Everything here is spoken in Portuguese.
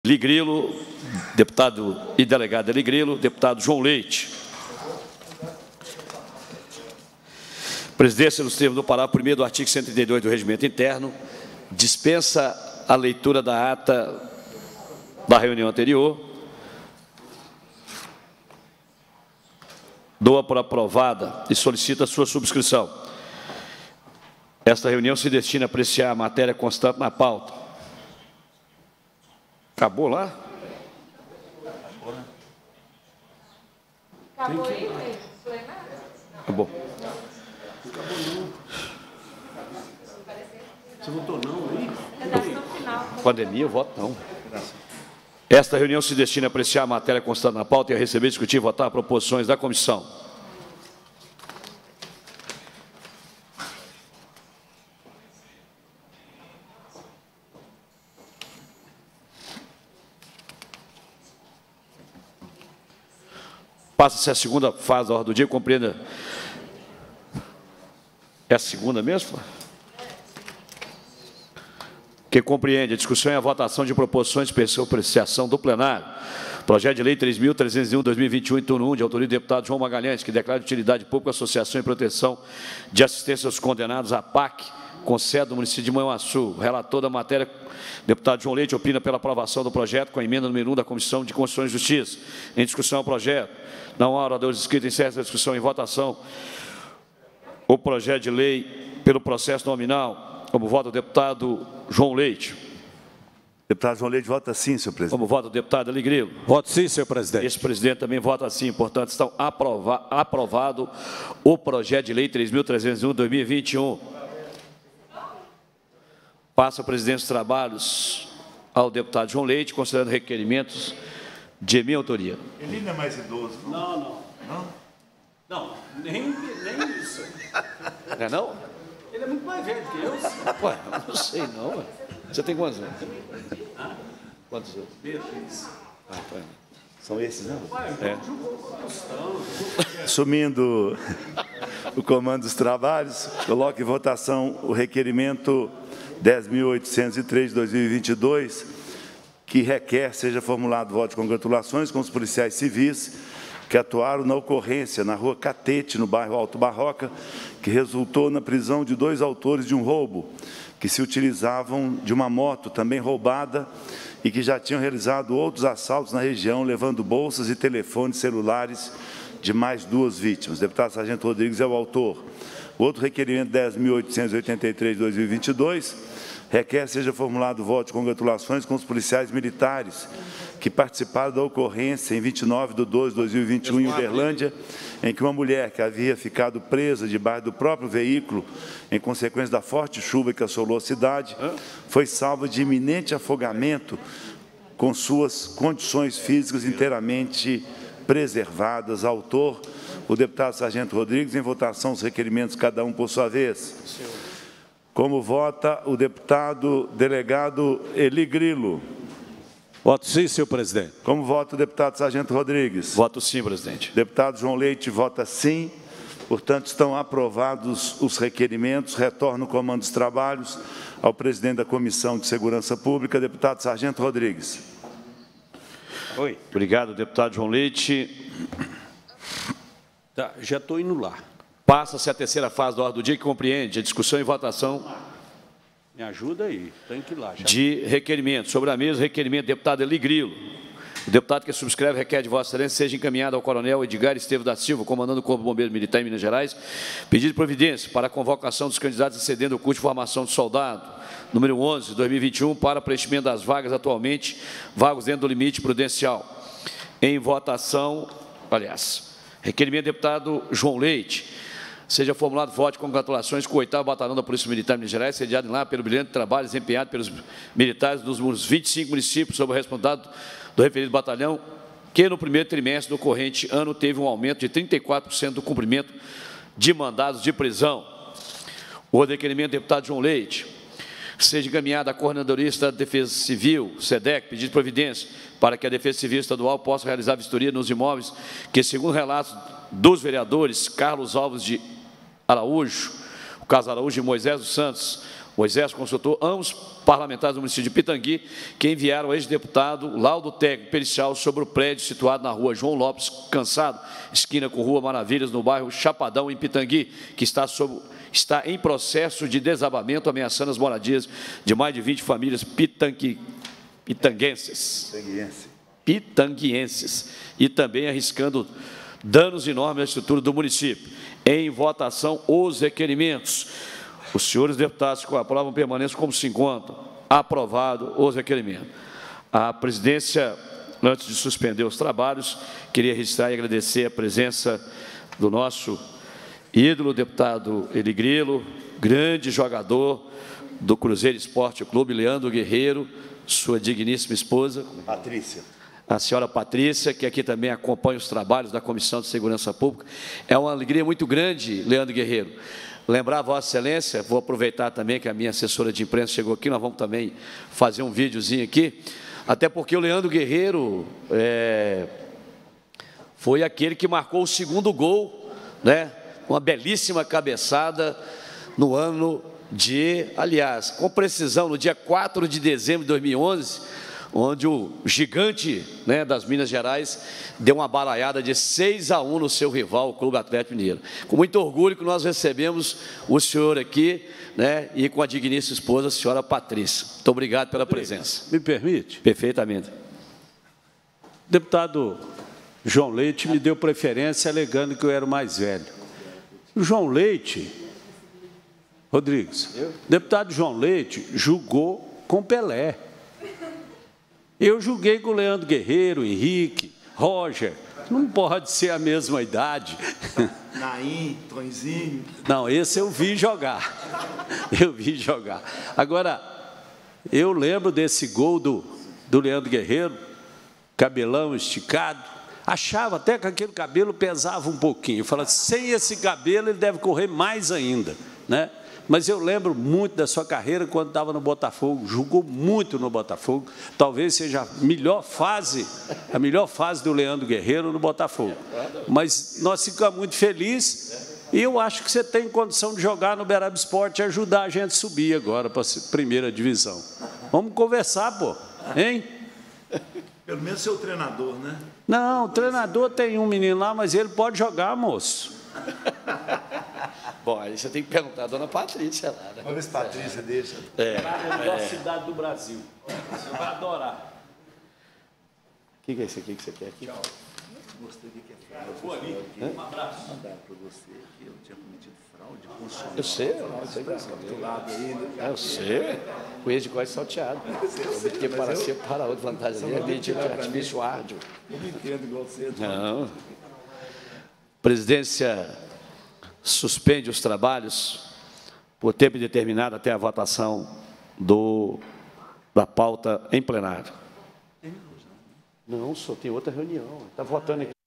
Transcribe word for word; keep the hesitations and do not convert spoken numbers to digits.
Ligrilo, deputado e delegado Ligrilo, deputado João Leite. Presidência, nos termos do parágrafo primeiro do artigo cento e trinta e dois do Regimento Interno, dispensa a leitura da ata da reunião anterior, doa por aprovada e solicita sua subscrição. Esta reunião se destina a apreciar a matéria constante na pauta. Acabou lá? Acabou aí, plenário? Acabou. Acabou não. Você votou não aí? Redação final. Pandemia, eu voto não. Esta reunião se destina a apreciar a matéria constante na pauta e a receber, discutir e votar proposições da comissão. Passa-se a segunda fase da ordem do dia, compreenda. É a segunda mesmo? Que compreende a discussão e a votação de proposições para apreciação do plenário. Projeto de Lei três mil trezentos e um de dois mil e vinte e um, em turno um, de autoria do deputado João Magalhães, que declara de utilidade pública a Associação em Proteção de Assistência aos Condenados, a PAC, com sede do município de Manhuaçu. Relator da matéria, deputado João Leite, opina pela aprovação do projeto com a emenda número um da Comissão de Constituição e Justiça. Em discussão ao projeto. Não há oradores inscritos, encerra essa discussão em votação. O projeto de lei pelo processo nominal. Como vota o deputado João Leite. Deputado João Leite vota sim, senhor presidente. Como vota o deputado Ligrilo. Voto sim, senhor presidente. Esse presidente também vota sim. Portanto, está aprova aprovado o projeto de lei três mil trezentos e um de dois mil e vinte e um. Passa a presidência dos trabalhos ao deputado João Leite, considerando requerimentos de minha autoria. Ele ainda é mais idoso, não? Não, não. Não? Não, nem, nem isso. Não é não? Ele é muito mais velho que eu. Ué, eu não sei não. Ué. Você tem quantos anos? Hã? Quantos anos? Beatriz. Ah, tá. São esses, não? Pai, É. eu jogo com Faustão. Assumindo o comando dos trabalhos, coloco em votação o requerimento dez mil oitocentos e três de dois mil e vinte e dois, que requer seja formulado voto de congratulações com os policiais civis que atuaram na ocorrência na rua Catete, no bairro Alto Barroca, que resultou na prisão de dois autores de um roubo, que se utilizavam de uma moto também roubada e que já tinham realizado outros assaltos na região, levando bolsas e telefones celulares de mais duas vítimas. O deputado Sargento Rodrigues é o autor. O outro requerimento, dez mil oitocentos e oitenta e três de dois mil e vinte e dois, requer seja formulado voto de congratulações com os policiais militares que participaram da ocorrência em vinte e nove de doze de dois mil e vinte e um em Uberlândia, em que uma mulher que havia ficado presa debaixo do próprio veículo em consequência da forte chuva que assolou a cidade, foi salva de iminente afogamento com suas condições físicas inteiramente preservadas. Autor, o deputado Sargento Rodrigues. Em votação, os requerimentos, cada um por sua vez. Como vota o deputado delegado Ligrilo? Voto sim, senhor presidente. Como vota o deputado Sargento Rodrigues? Voto sim, presidente. Deputado João Leite vota sim. Portanto, estão aprovados os requerimentos. Retorno o comando dos trabalhos ao presidente da Comissão de Segurança Pública, deputado Sargento Rodrigues. Oi. Obrigado, deputado João Leite. Tá, já estou indo lá. Passa-se a terceira fase da ordem do dia, que compreende a discussão e votação Me ajuda aí, tem que ir lá. Já. de requerimento. Sobre a mesa, requerimento do deputado Ligrilo. O deputado que subscreve requer de Vossa Excelência seja encaminhado ao coronel Edgar Estevo da Silva, comandando o Corpo Bombeiro Militar em Minas Gerais, pedido de providência para a convocação dos candidatos excedendo o curso de formação de soldado, número onze, de dois mil e vinte e um, para preenchimento das vagas atualmente, vagas dentro do limite prudencial. Em votação, aliás, requerimento do deputado João Leite. Seja formulado voto de congratulações com o oitavo Batalhão da Polícia Militar de Minas Gerais, sediado lá pelo brilhante trabalho desempenhado pelos militares dos vinte e cinco municípios sob o responsabilidade do referido batalhão, que no primeiro trimestre do corrente ano teve um aumento de trinta e quatro por cento do cumprimento de mandados de prisão. O requerimento do deputado João Leite. Seja encaminhada à Coordenadoria da Defesa Civil, SEDEC, pedido de providência, para que a Defesa Civil Estadual possa realizar vistoria nos imóveis que, segundo relatos dos vereadores Carlos Alves de Araújo, o caso Araújo e Moisés dos Santos, Moisés consultou ambos parlamentares do município de Pitangui, que enviaram ao ex-deputado laudo técnico pericial sobre o prédio situado na rua João Lopes Cansado, esquina com Rua Maravilhas, no bairro Chapadão, em Pitangui, que está, sob, está em processo de desabamento, ameaçando as moradias de mais de vinte famílias pitangui, pitanguenses. Pitanguienses, e também arriscando danos enormes à estrutura do município. Em votação, os requerimentos. Os senhores deputados que aprovam permaneçam como se encontram. Aprovado os requerimentos. A presidência, antes de suspender os trabalhos, queria registrar e agradecer a presença do nosso ídolo, deputado Eli Grilo, grande jogador do Cruzeiro Esporte Clube, Leandro Guerreiro, sua digníssima esposa. Patrícia. A senhora Patrícia, que aqui também acompanha os trabalhos da Comissão de Segurança Pública. É uma alegria muito grande, Leandro Guerreiro, lembrar a Vossa Excelência, vou aproveitar também que a minha assessora de imprensa chegou aqui, nós vamos também fazer um videozinho aqui, até porque o Leandro Guerreiro é, foi aquele que marcou o segundo gol, né, uma belíssima cabeçada no ano de, aliás, com precisão, no dia quatro de dezembro de dois mil e onze, onde o gigante, né, das Minas Gerais deu uma baralhada de seis a um no seu rival, o Clube Atlético Mineiro. Com muito orgulho que nós recebemos o senhor aqui, né, e com a digníssima esposa, a senhora Patrícia. Muito obrigado pela presença. Me permite? Perfeitamente. Deputado João Leite me deu preferência alegando que eu era o mais velho. O João Leite, Rodrigues, deputado João Leite julgou com Pelé. Eu julguei com o Leandro Guerreiro, Henrique, Roger. Não pode ser a mesma idade. Naim, Tonzinho. Não, esse eu vi jogar. Eu vi jogar. Agora, eu lembro desse gol do, do Leandro Guerreiro, cabelão esticado. Achava até que aquele cabelo pesava um pouquinho. Eu falava, sem esse cabelo ele deve correr mais ainda, né? Mas eu lembro muito da sua carreira quando estava no Botafogo, jogou muito no Botafogo, talvez seja a melhor fase, a melhor fase do Leandro Guerreiro no Botafogo. Mas nós ficamos muito felizes e eu acho que você tem condição de jogar no Beraba Esporte e ajudar a gente a subir agora para a primeira divisão. Vamos conversar, pô, hein? Pelo menos seu treinador, né? Não, o treinador tem um menino lá, mas ele pode jogar, moço. Bom, aí você tem que perguntar a dona Patrícia lá, né? Vamos ver se Patrícia deixa. É, A melhor cidade do Brasil. Você vai adorar. O que é isso aqui que você quer aqui? Mostrei o que é fraude. Vou ali. Um abraço. Mandaram para você aqui, eu tinha cometido fraude constitucional. Eu sei, eu sei. Do lado aí, É, eu sei. Conheço de quase salteado. Obter para ser para outra vantagem ali, é medida de artifício árduo. eu não entendo igual você. Não. Presidência suspende os trabalhos por tempo determinado até a votação do, da pauta em plenário. Não, só tem outra reunião. Está votando aqui.